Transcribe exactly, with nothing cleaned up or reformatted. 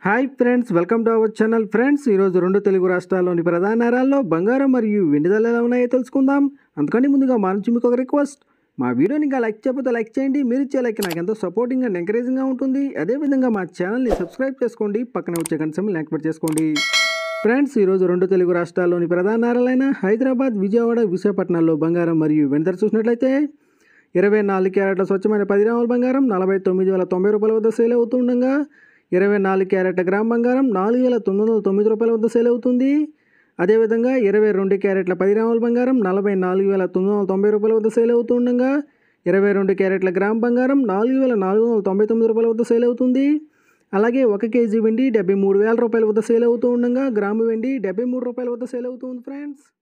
Hi friends, welcome to our channel. Friends, ఈరోజు రెండు తెలుగు రాష్ట్రాల్లోని ప్రధాన నగరాల్లో బంగారం మరియు వెండి ధరలు ఎలా ఉన్నాయో తెలుసుకుందాం. అందుకని ముందుగా మా నుంచి మీకు ఒక రిక్వెస్ట్, మా వీడియోని ఇంకా లైక్ చేయకపోతే లైక్ చేయండి. మీరు ఇచ్చే లైక్ నాకు ఎంతో సపోర్టింగ్ అండ్ ఎంకరేజింగ్గా ఉంటుంది. అదేవిధంగా మా ఛానల్ని సబ్స్క్రైబ్ చేసుకోండి, పక్కన వచ్చే గంట సింబల్ని యాక్టివేట్ చేసుకోండి. ఫ్రెండ్స్, ఈరోజు రెండు తెలుగు రాష్ట్రాల్లోని ప్రధాన నగరాలైన హైదరాబాద్, విజయవాడ, విశాఖపట్నాల్లో బంగారం మరియు వెండి ధర చూసినట్లయితే ఇరవై నాలుగు క్యారెట్ల స్వచ్ఛమైన పది గ్రాముల బంగారం నలభై తొమ్మిది వేల తొంభై రూపాయల వద్ద సేల్ అవుతుండగా ఇరవై నాలుగు క్యారెట్ల గ్రామ్ బంగారం నాలుగు వేల తొమ్మిది వందల తొమ్మిది రూపాయల వద్ద సేల్ అవుతుంది. అదేవిధంగా ఇరవై రెండు క్యారెట్ల పది గ్రాముల బంగారం నలభై నాలుగు వేల తొమ్మిది వందల తొంభై రూపాయల వద్ద సేల్ అవుతుండగా ఇరవై రెండు క్యారెట్ల గ్రామ్ బంగారం నాలుగు వేల నాలుగు వందల తొంభై తొమ్మిది రూపాయల వద్ద సేల్ అవుతుంది. అలాగే ఒక కేజీ వెండి డెబ్బై మూడు వేల రూపాయల వద్ద సేల్ అవుతూ ఉండగా గ్రాము వెండి డెబ్బై మూడు రూపాయల వద్ద సేల్ అవుతుంది. ఫ్రెండ్స్.